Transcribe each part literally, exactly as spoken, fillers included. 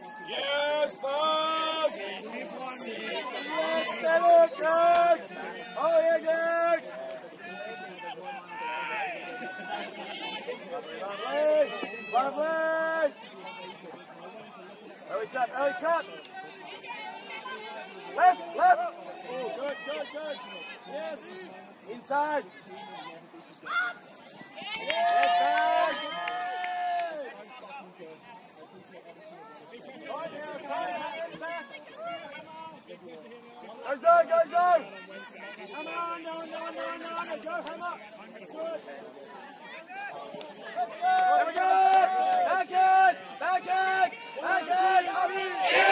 Yes, boss! Yes, better, Coach! Oh, yeah, Coach! Lovely! Lovely! Early trap, early trap! Left, left! Oh, good, good, good! Yes! Inside! Yes, back! Go zone, go zone! Come on, no, no, no, no, no, go, come up! Good! Let's go! There we go! Back in! Back in! Back in! Up in!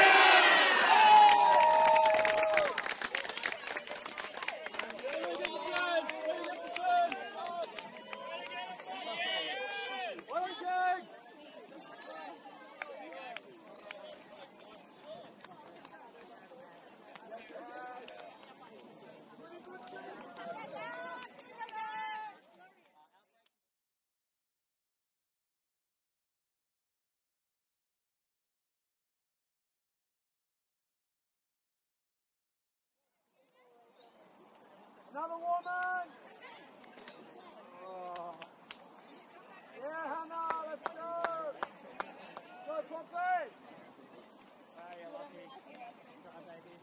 Another woman! Oh. Yeah, Hannah, let's go! Go, Poppy! Ah, you're lucky. Got a baby.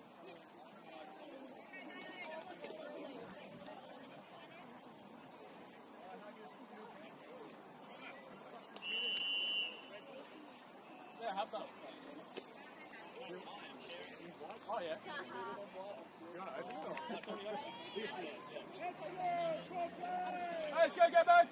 Yeah, have some. Oh, yeah. You want to open it or? That's already open. Let's go, go back!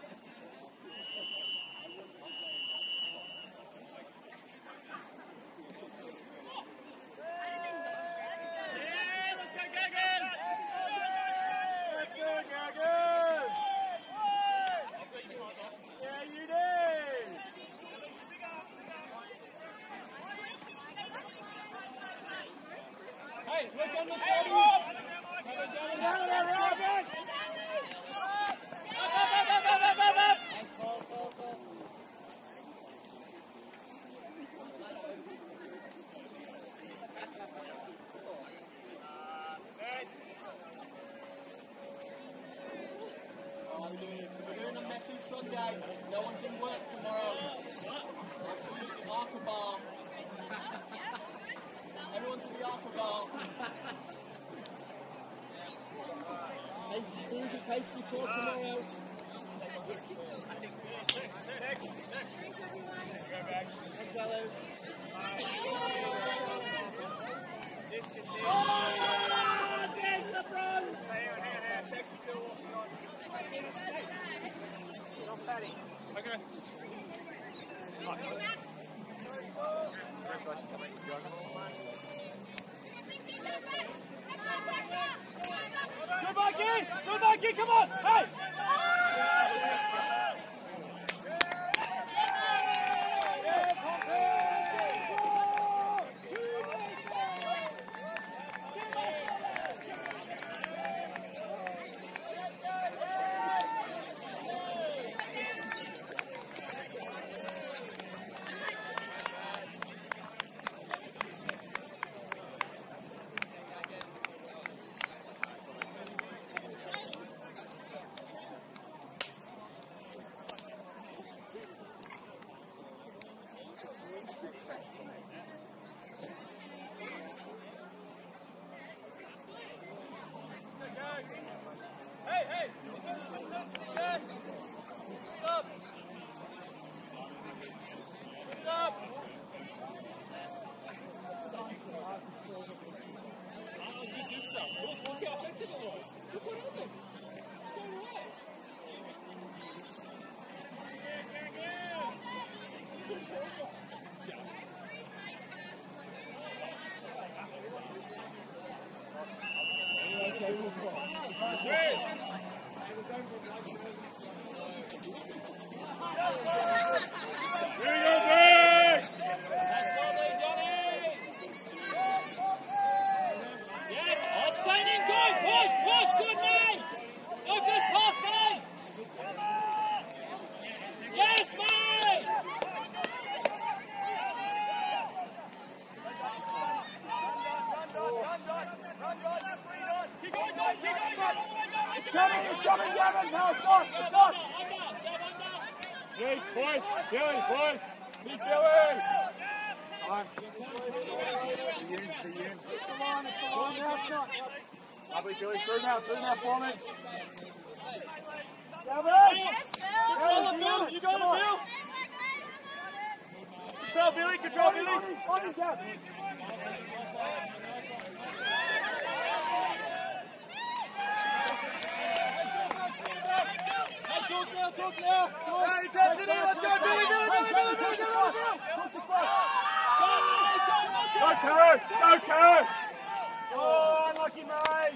Sunday, no one's in work tomorrow. Arca bar. Everyone to the Arca bar. Boozy pastry tour tomorrow. Thanks, Alex. Oh, there's the front! Texas still walking on. Okay. Go back in! Go back in! Come on! Hey! Gavin, now stop, stop. Billy, boys, Billy, boys. Keep Billy. Come on. See you, see you. Come on, come on now, stop. Lovely, Billy, through now, through now for me. Gavin! Control it, Bill. You got it, Bill. Control Billy, control Billy. On him, on him, Gavin. Hey, talk now, talk now. Hey, intensity, let's go, Billy, Billy, Billy, Billy, Billy, Billy, Billy. Push the front. Go, Karen. Go, Karen. Oh, unlucky, mate.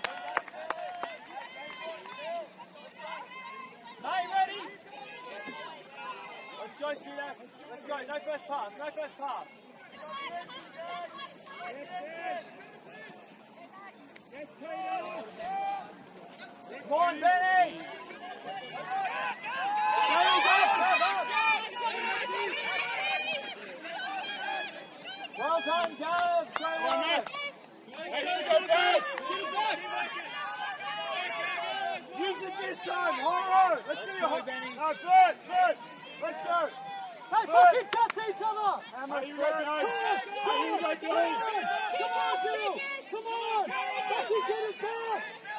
Hey, ready? Let's go, shooters. Let's go. No first pass. No first pass. Come on, Benny. Go, go, go, go. Well done, Gav. Go well. Hey, go back. Use it this time. All right. Let's see you. No, good, good. Let's go. Hey, fucking touch each other. Hammer, Hey, you go, Billy. Hey, you go, Billy. Come on, Bill. Come on. Fucking get it back.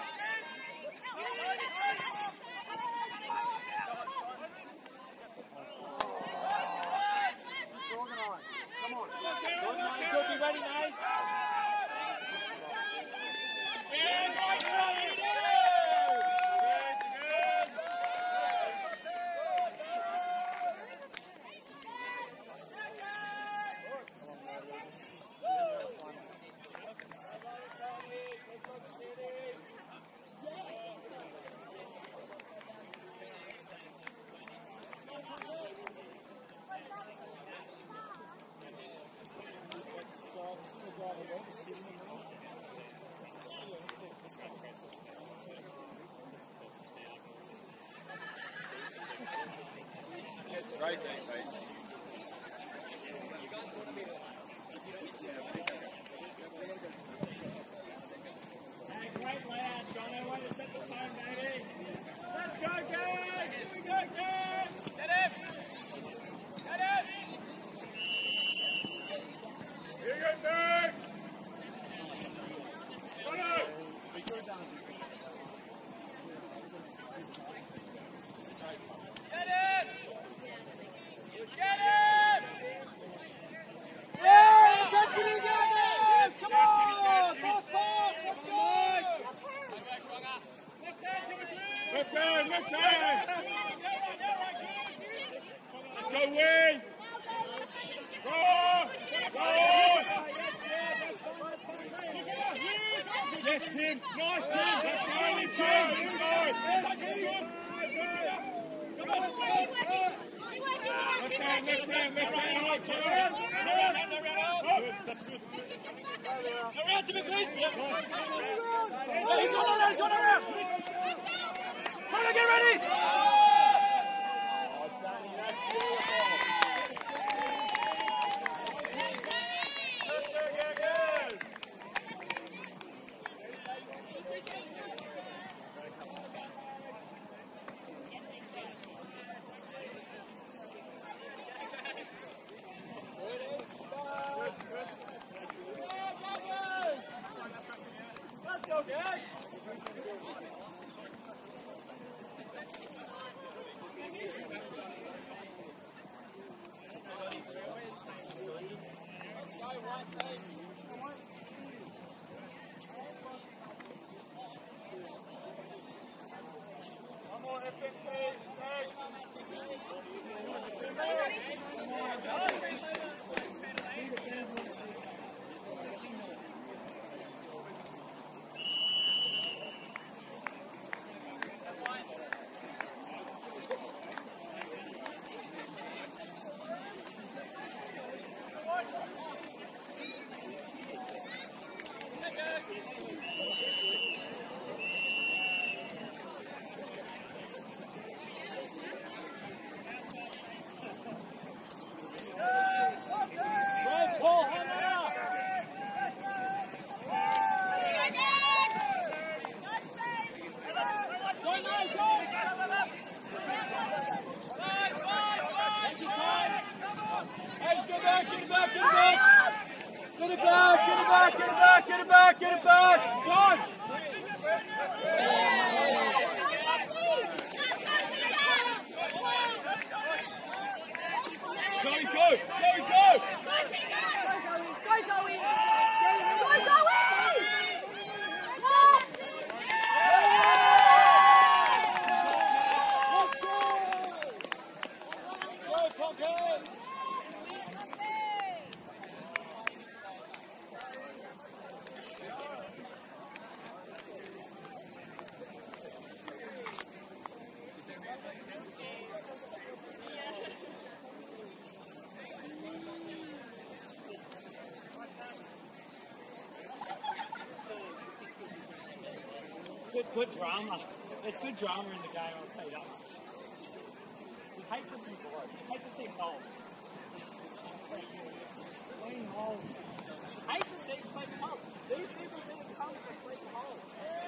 Organise. Come on. Cookie ready, mate? Great day, mate. Great lad, Jono. Way to set the tone, baby. Let's go, guys. Here we go, guys. Get him. Get him. Here you go, Max. Come on. Get him. Get him. Yeah, intensity, guys. Come on. Pass, pass. Let's go. Let's go, let's go. Let's go, Wayne. Go on. Go on. Yes, Tim. Nice, Tim. Let's go, Tim. Inside. Let's go, let's go, let's go. That's good. Around to McLeese. Oh, he's gone around. He's gone around. Trying to get ready. Let's go, guys. Zoe, go! Zoe, go! Go, Zoe! Go, Zoe! Go, Pocket! Good, good drama. There's good drama in the game, I'll tell you that much. We hate to see bored. We hate to see goals. Clean hole. Hate to see clean hole. These people didn't come for clean hole.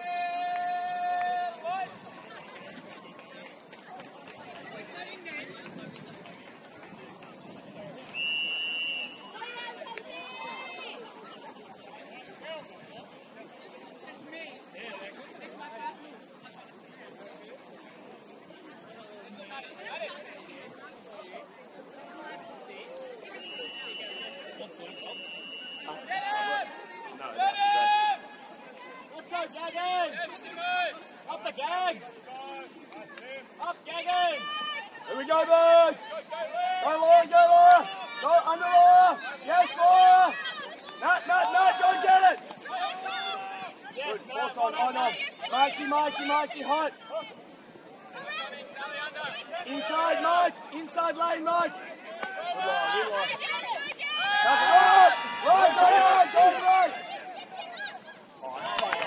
Up the gags! Up gagging! Here we go, birds! Go, Laura, go, Laura! Go, under Laura! Yes, Laura! Nat, Nat, Nat, go get it! Yes, Good, force on, on, on. Mikey, Mikey, Mikey, hot! Inside, Mike! Inside lane, Mike! Good line, good line. That's right! Right, go, right, go, right! Oh, that's so nice.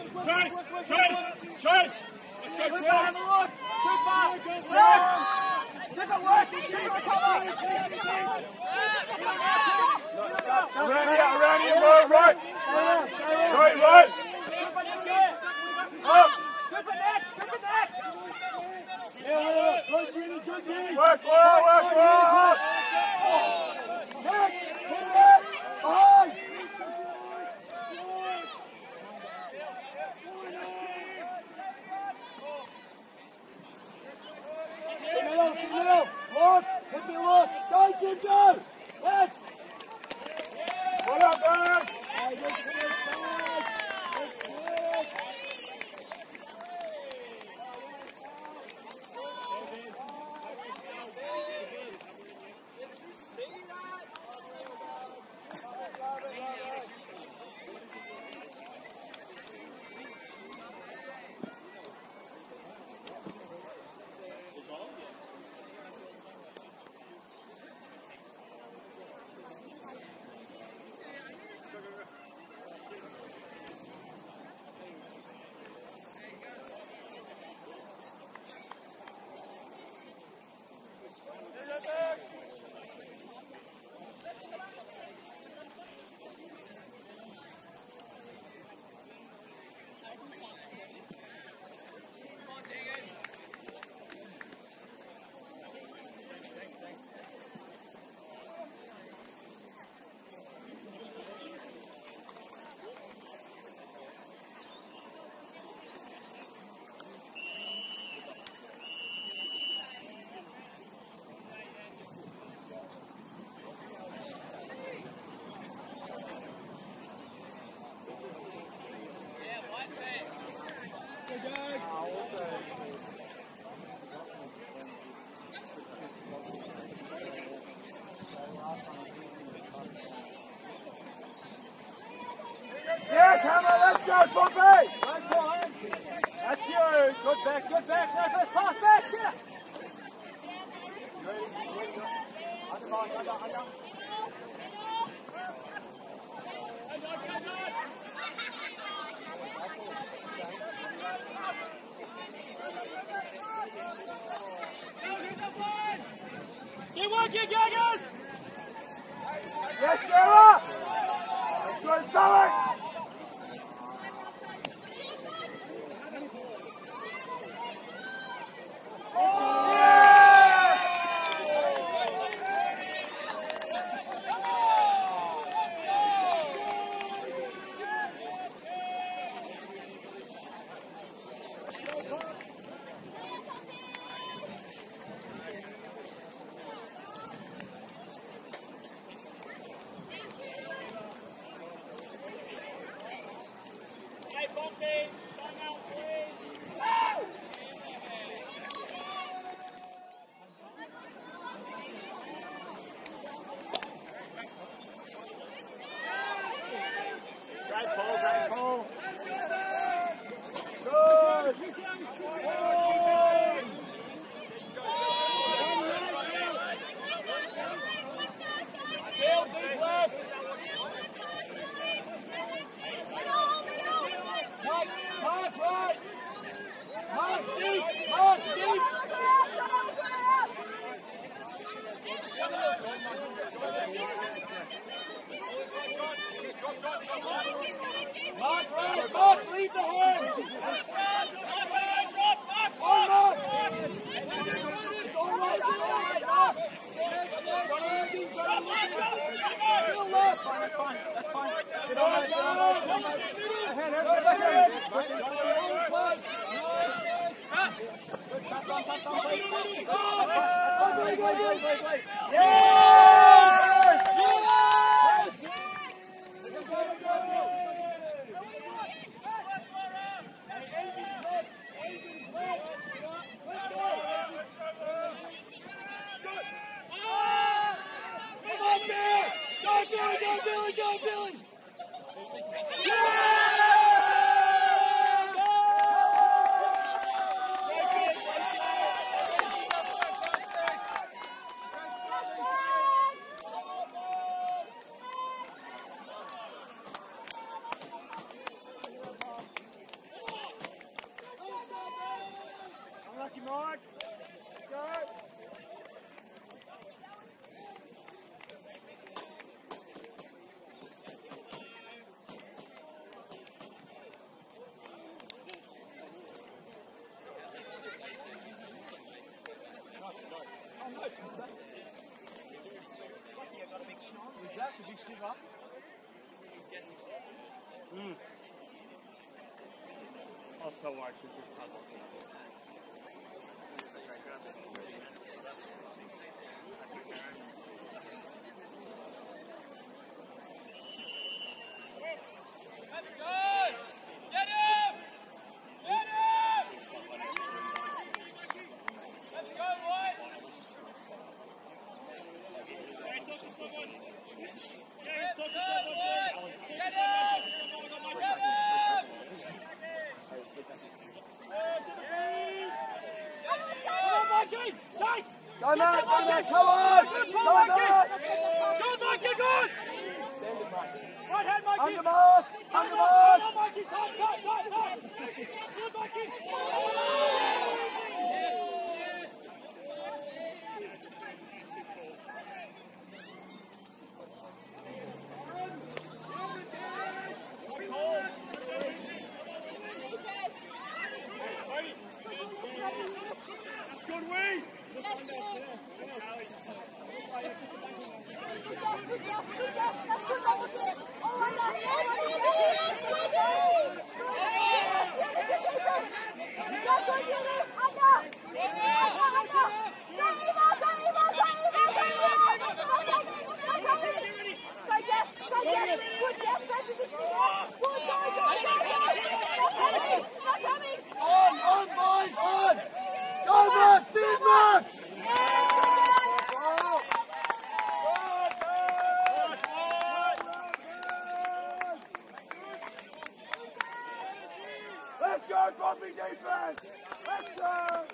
Chase! Chase! Chase! Let's go, Quick Chase! back, look! Quick back! Quick! Different work! Different recover! Around here, around here, right, right! Right, right! Up! Grip it next! Grip it next! Good, Jimmy, good, Jimmy! Work well, work well! Next! To the left! Behind! Middle, middle! Look! Hit me, look! Side Jim, go! Let's! What up, man? Hey, good, good, good! Good, good! Yes, Hammer, let's go, Pompey! That's fine. That's you. Good back, good back. Now first pass back. Get it. Ready, ready, go. Under, under, under. Get working, Gaggers! Yes, Sarah! Let's go, Sully! Hey, Pompey! Time out, please! Great ball, great ball. Good! Field, deep left. Mark, mark right. Mark deep, mark deep. Mark right, mark, leave the hand. On mark. It's all right, it's all right, mark. Johnny Andy, Johnny Andy. Field left. That's fine, that's fine. Get on it, get on it, get on it. Ahead, ahead, ahead. Push it, push it. Close. Good, pass on, pass on, please. That's fine, that's fine, wait, wait, wait, wait, wait. Yes! Yes! Go, go, go, go. Billy, go, Billy, go, Billy! Yeah! she give up? Mm. I'll still watch this. Go, Matt! Go, Matt! Come on! Go, Matt! Go, Mikey, good! Send it, Mikey. Right hand, Mikey! Under mark! Under mark! Go, Mikey! Tight, tight, tight, tight! Good, Mikey! Good way! On, on, boys, on! Go, Matt! Speed, Matt! Let's go, Poppy defense! Let's go!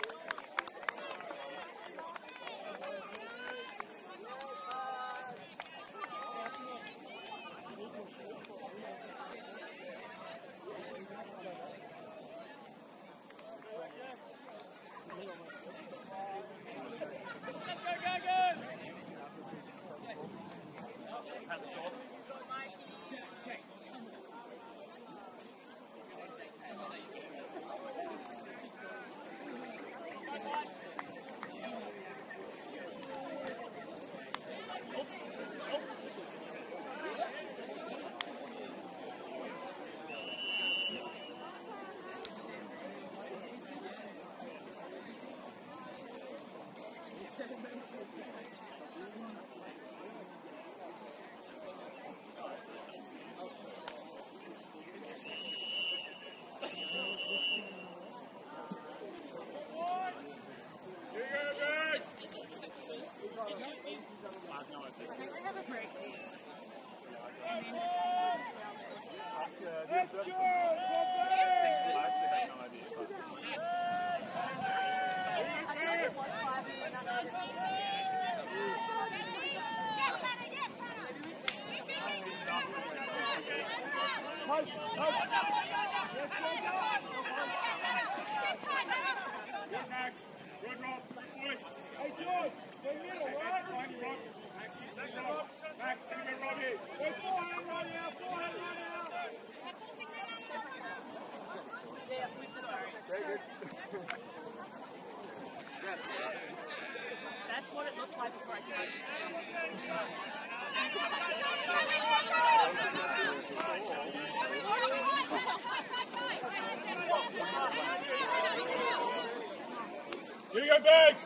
That's what it looked like before I Here you go, Bags!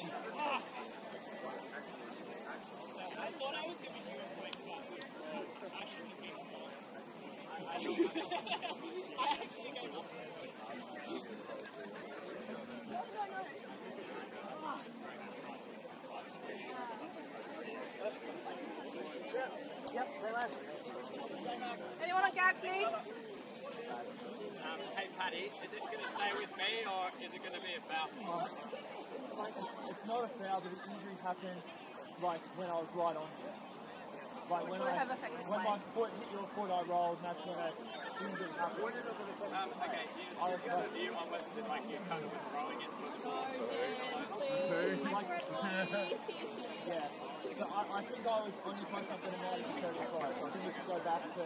Anyone on gag, please? Um, hey, Paddy, is it going to stay with me or is it going to be a foul? It's not a foul, but the injury happened like when I was right on it. Like when I, when my foot hit your foot, I rolled, and that's when that injury happened. Um, okay, do you, I you've got a view on whether the like you kind of were throwing it to the ball? Like, yeah. So I, I think I was only supposed up in the night at thirty-five. So I think we should go back to.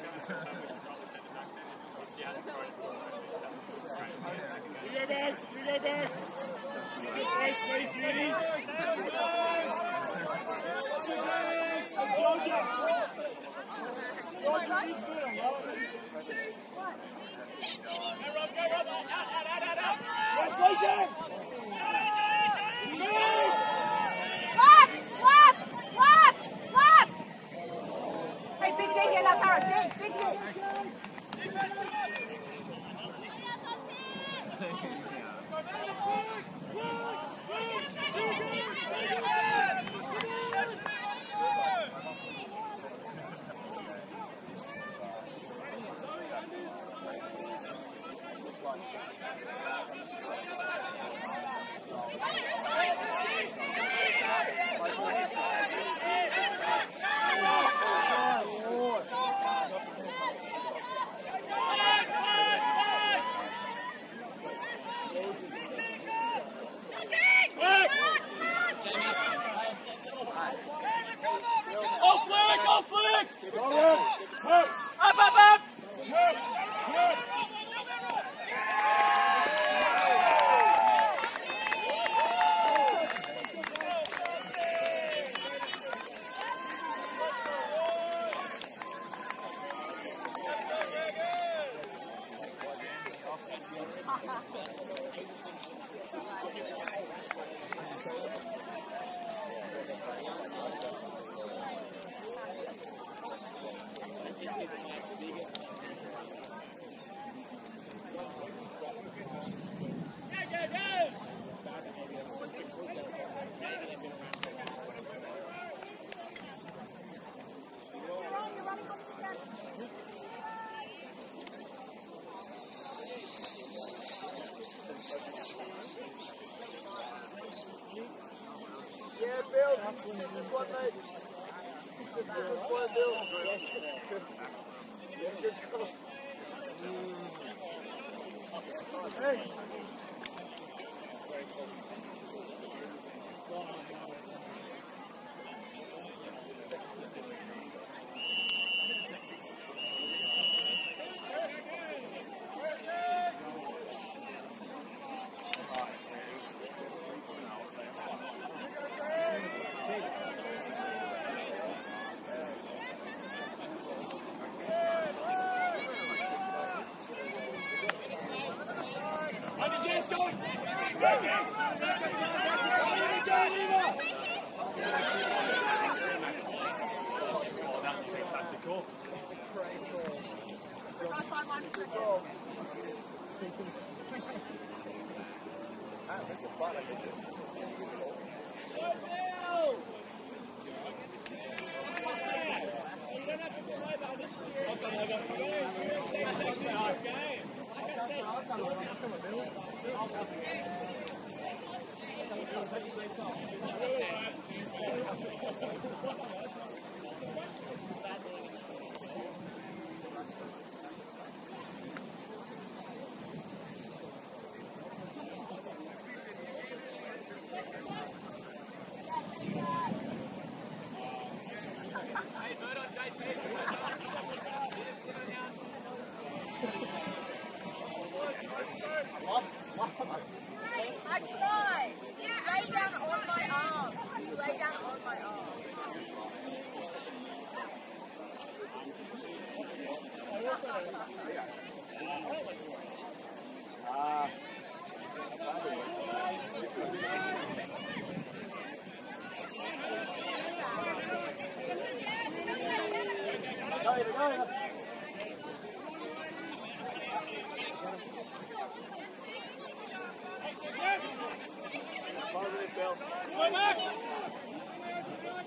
You go, Bags! You go, Bags! You go, please, please, Beauty! Yeah, Bill, this one, mate. This is this boy, Bill. Yeah, good go. Hey. I tried. You lay down on my arm. You lay down on my arm. Ah. Positive, Bill.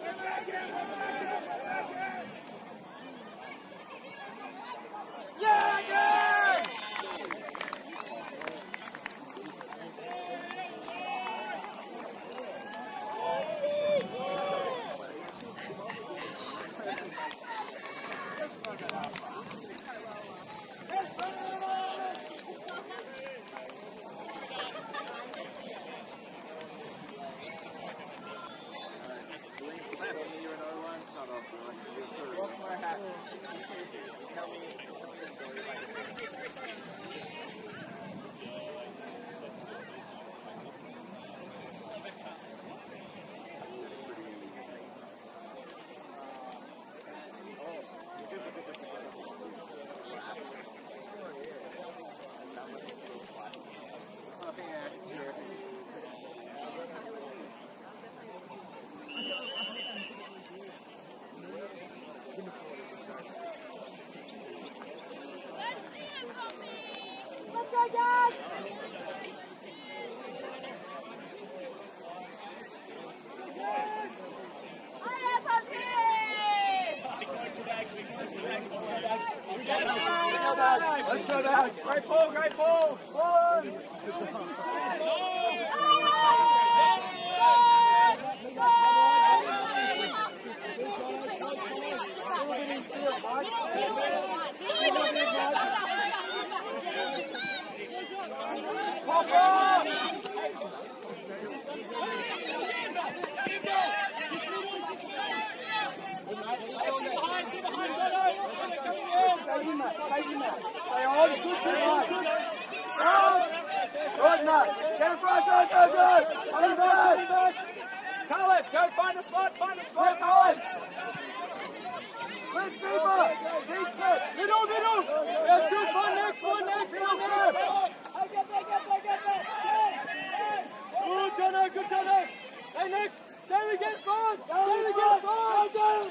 Yeah! Let's go back. Great ball, great ball. One. Pop up. Sit behind, Jono. Stay in that, stay in that. Stay on, good, good, good. Good, Matt. Get in front, go, go, go. On the back. Caleb, go find a spot, find a spot, Caleb. Quick, deeper. Deep step. Middle, middle. That's good, one next, one next, one next. Good, Jono, good, Jono. Stay next. Stay again, forward. Stay again, forward. Go,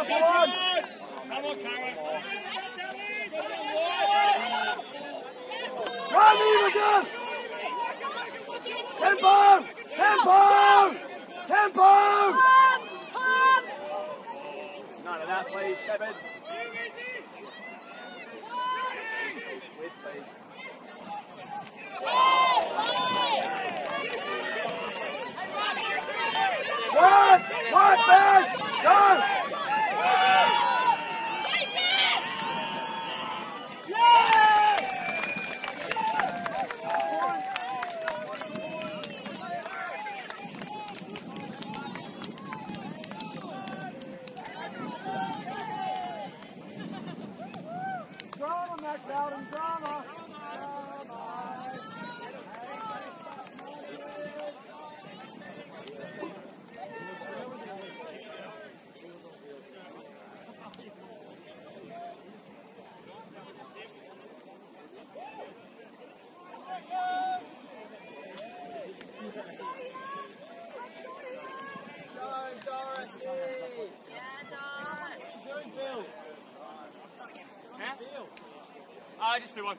come on. Come on, Karen. Run, Imogen! Tempo! Tempo! Tempo! Come! Come! None of that, please, Seven. With, please. Run! Right back! Go! Drama, Max Bowden, drama. I just do one.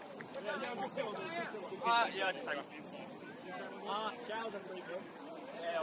Uh, yeah, I just take one. Ah, showers are pretty good. Yeah,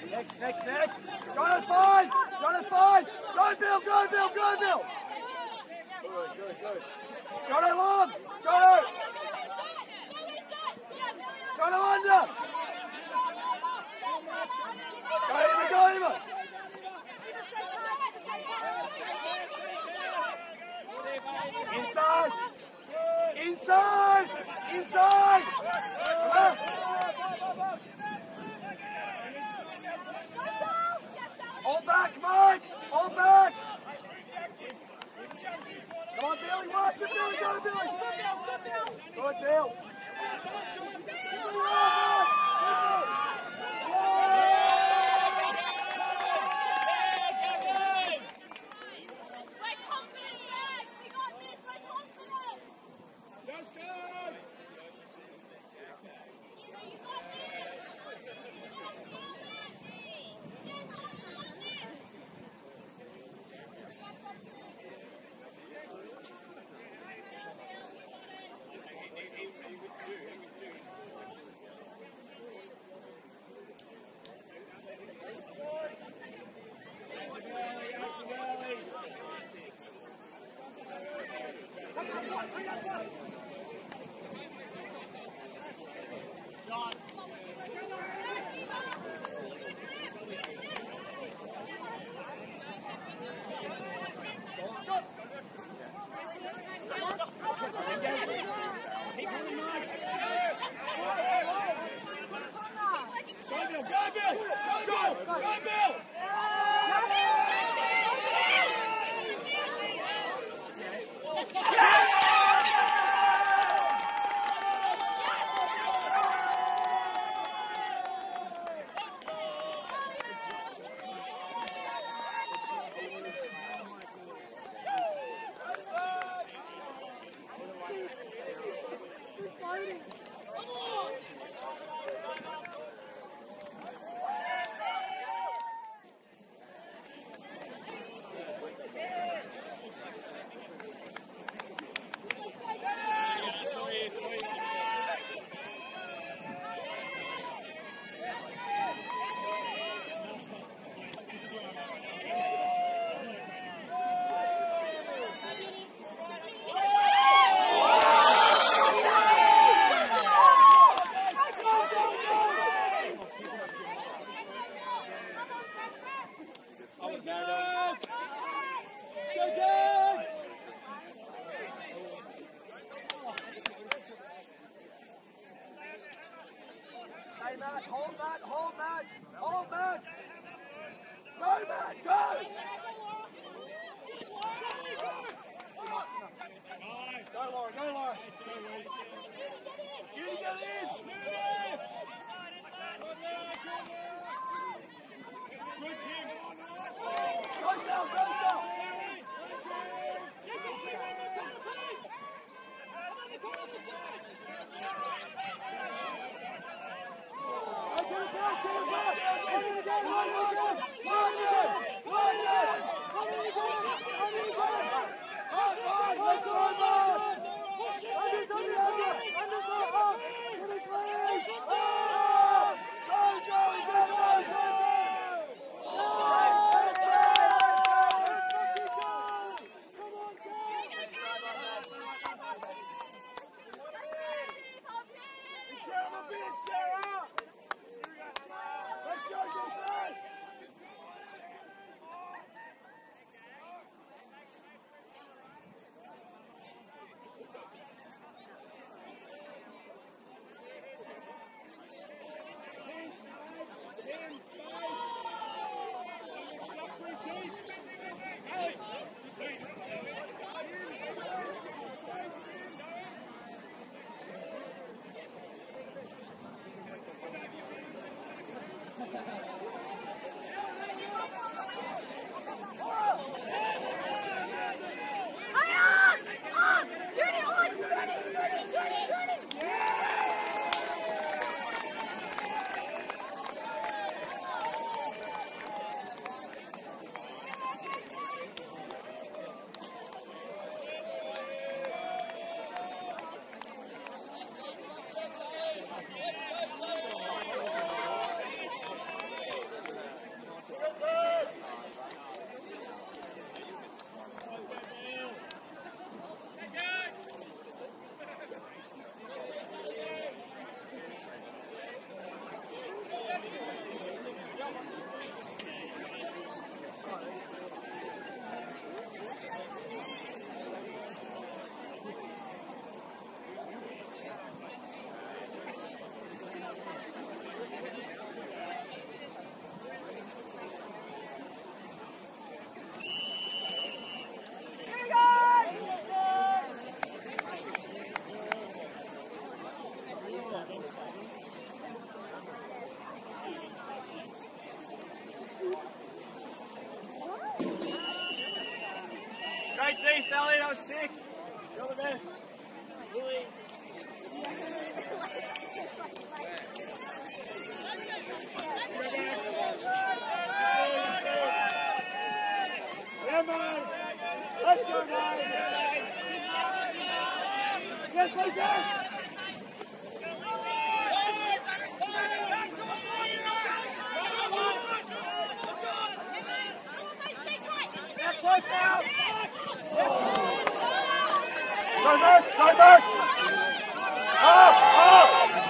Next, next, next. John is fine. John is fine. Go, Bill. Go, Bill. Go, Bill. Good, good, good. John long. John. John under. Go him, go him. Inside. Inside. Inside. Left. Hold back, Mike! Hold back! Come on, Billy! Watch it, Billy! Go, Billy! Good, Bill! Yes. Willie. Yeah, man. Let's go, guys. Yes, Lisa. Close now. Go back, go back. Up, up.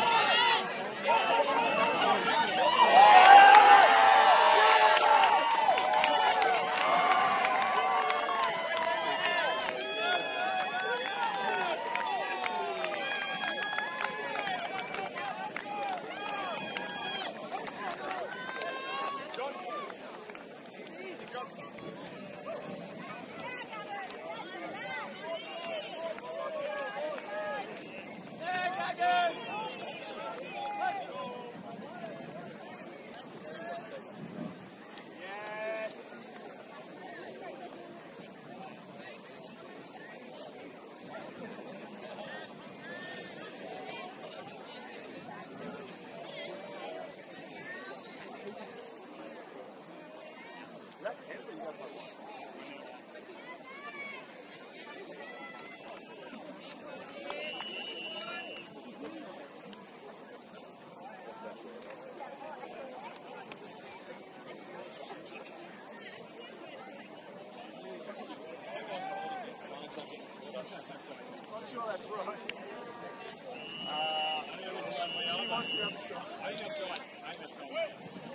I'm sure that's right. Uh, she wants the other side. I think that's right. I think that's right.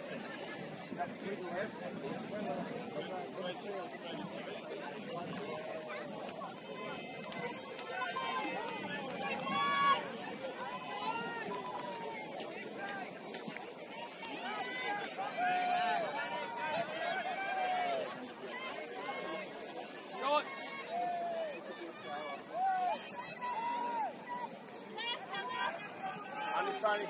Tony.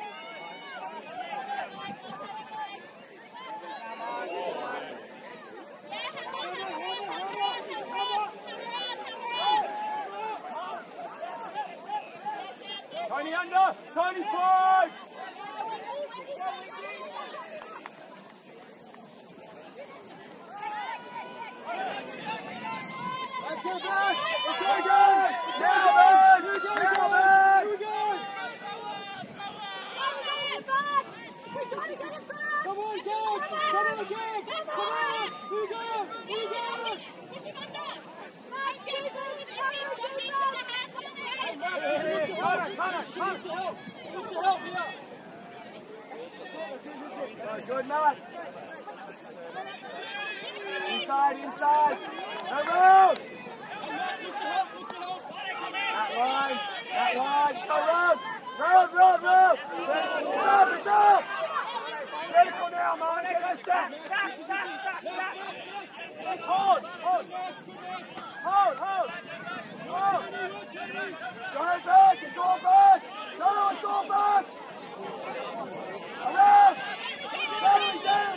Tony under! Tony forward! Let's go back! Let's go again! Now, man! Now, man! Come on, go! Come on, go! Come on! We go! We go! Connor, Connor, Connor! Just to help me out! Good, good, Matt! Inside, inside! No road! That line! That line! Go road! Road, road, road! It's up, it's up! Critical now, man. Go stack, stack, stack, stack, stack. Let's hold, hold. Hold, hold. Hold. Go back, it's all back. No, no, it's all back. Around. Down, down.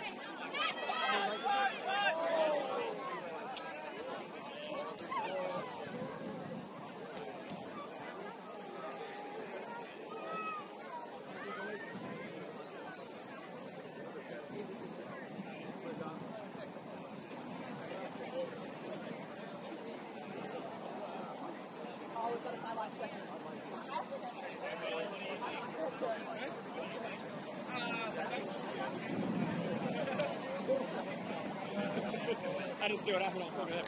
I didn't see what happened. I was talking to him.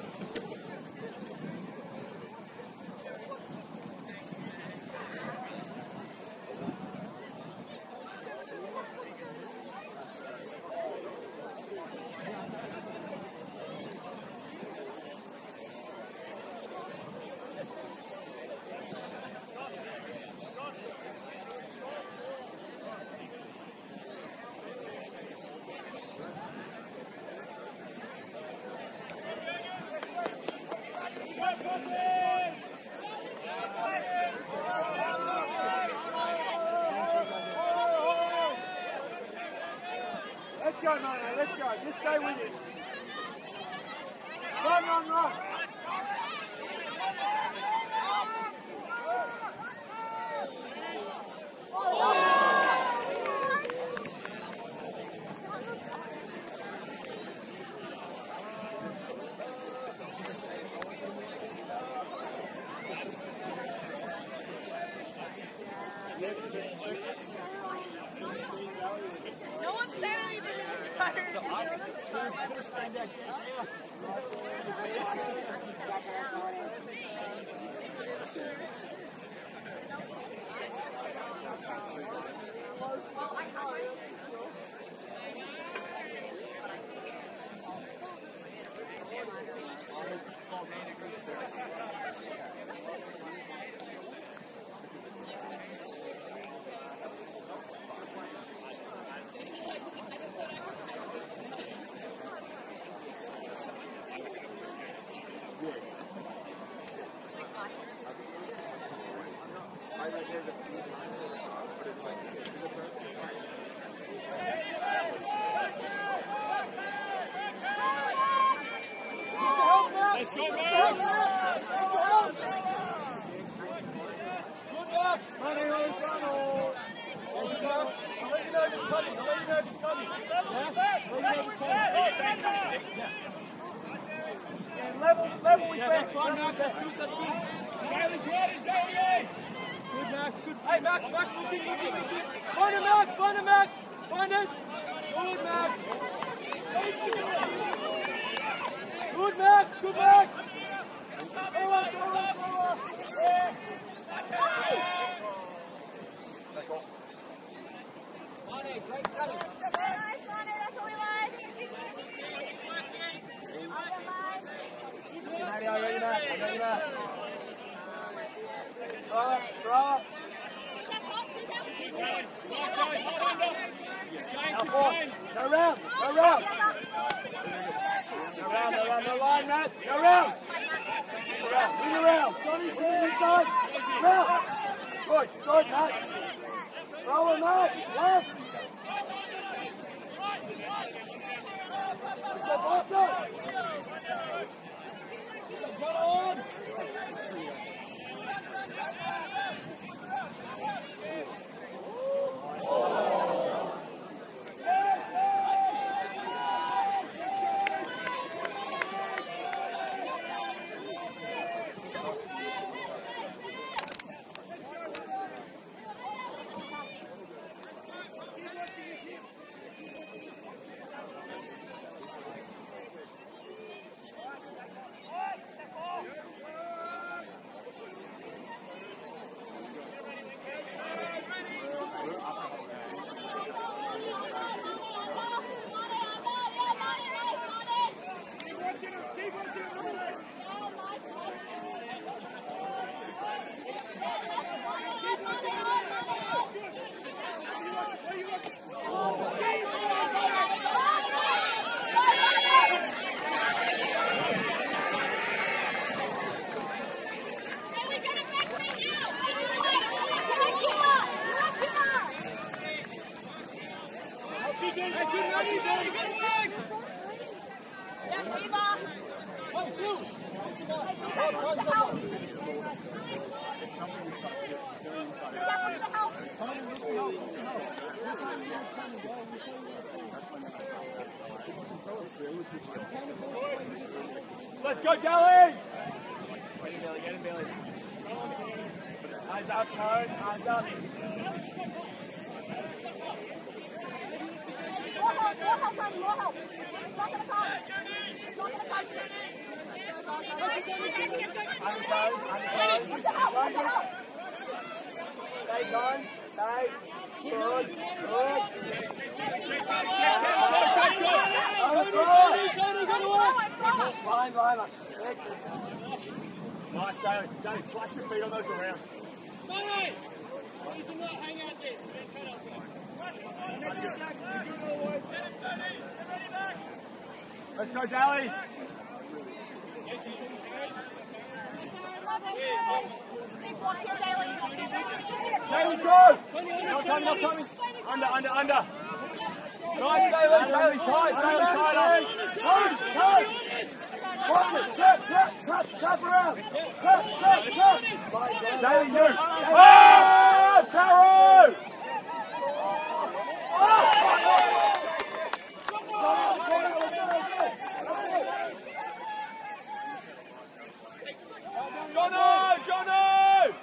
Let's go, Mano, let's go. Just stay with it. Run, run, run. Let's go, Max! Good Max! Money Horizontal! Thank you, Max. I'll let you know if it's coming. I'll let you know if it's coming. Yeah? I'll let you know if it's coming. Yeah. Yeah, level, level with Max. Fine, Max. That's good, that's good. Bailey's ready, Bailey! Good, Max. Good. Hey, Max. Max, look in, look in, look in. Find it, Max. Find it, Max. Find it. Good, Max. Good, Max. Good, Max. Go on, go on, go on. Yeah. Money, great cutting. Nice, Money, that's what we like. Ready, are you ready, Max? Are you ready, Max? Throw up, throw up. Now four. Go round, go round. Go round, go round, no line, Matt. Go round. Go round, bring it round. Johnny's moving inside. Round. Good, good, Matt. Throw it, Matt. Left. Step after. Got on. Let's go, Gally! Get him, Billy. Eyes up, Cone. Eyes up. More help, more help, Tony, more help. It's not going to come. It's not going to come. Under Cone, under Cone. What the help, what the help? Stay, Cone. Stay. Good, good. Fine, fine. Nice, Daly. Daly, flush your feet on those around. Money! You do not hang out there. Let's go, Daly. Daly, go! Not coming, not coming. Under, under, under. Nice, Daly. Daly, tight. Daly, tight. Tight, tight. Watch it. Tap, tap, tap, tap around. Tap, tap, tap. Daly, you. Ah! Taro! Jono! Jono!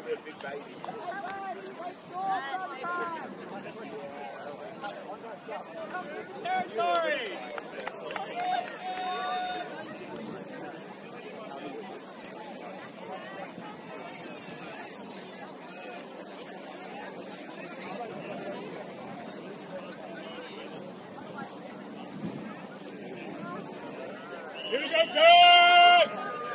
they're big babies. Territory! Here we go, good!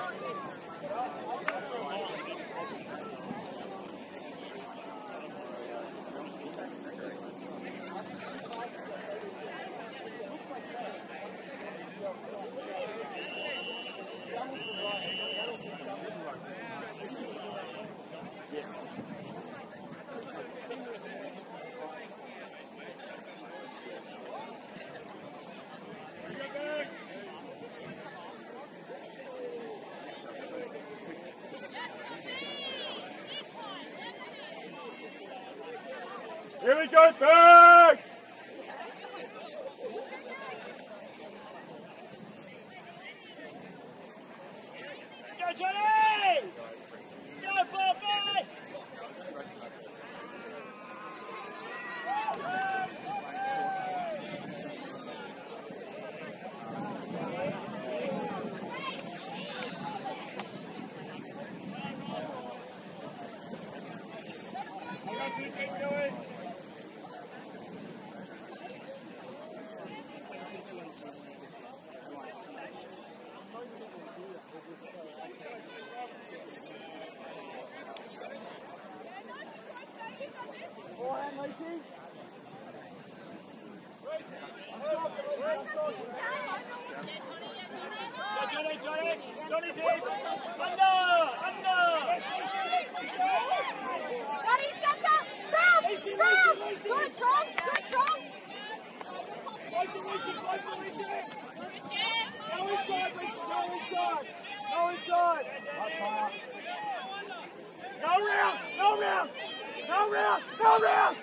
Here we go, back! Go, Johnny! Go, Bobby! Keep going. Forehand, Lacey. Go, Johnny, Johnny! Johnny deep! Under! Under! Johnny, center! Bounce! Bounce! Good, Tom! Good, Tom! Closer, Lacey, closer, Lacey. Go inside, Lacey, go inside. Go inside. Go round! Go round! Go round! Go round!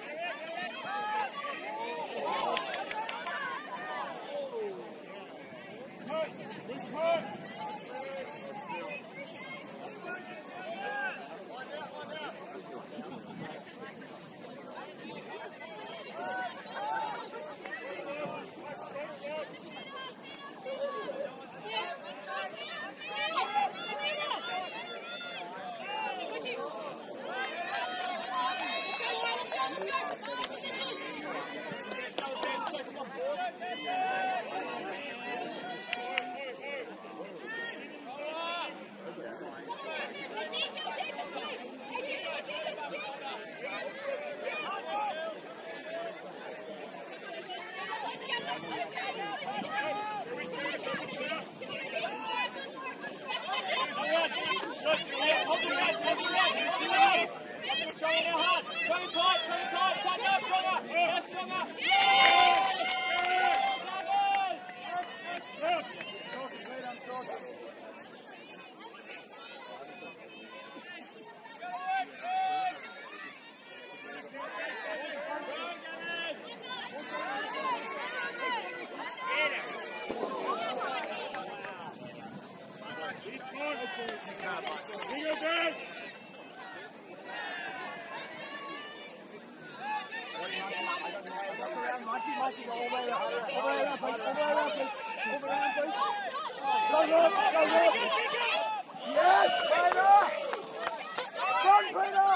Marty, go all the way around. All the way around, please. All the way around, please. All the way around, please. Go, look. Go, look. Yes, Peter. Run, Peter.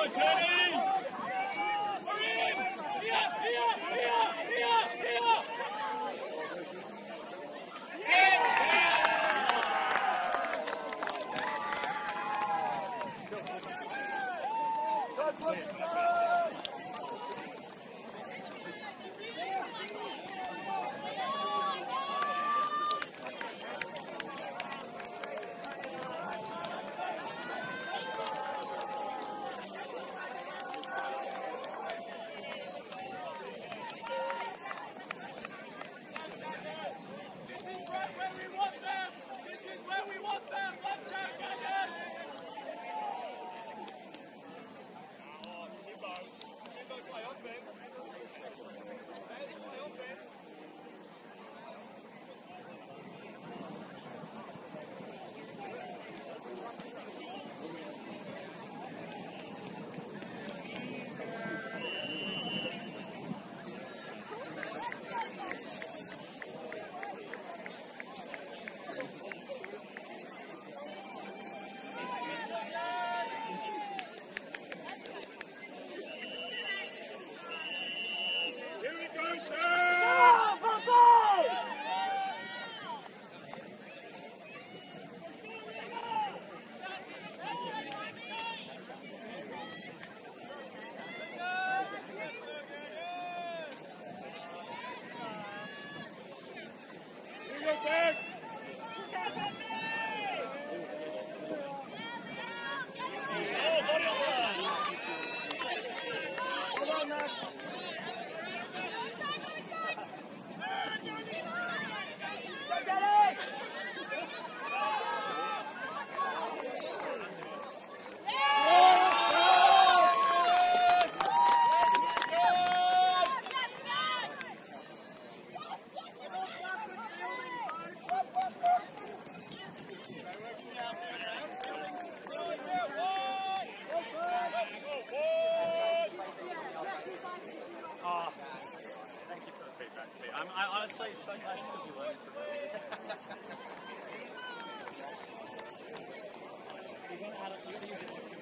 on, Teddy! Here, here, here, here, here! That's what's the goal! I'm, I honestly so glad to be learning from it. You're going to add up, you're going to use it.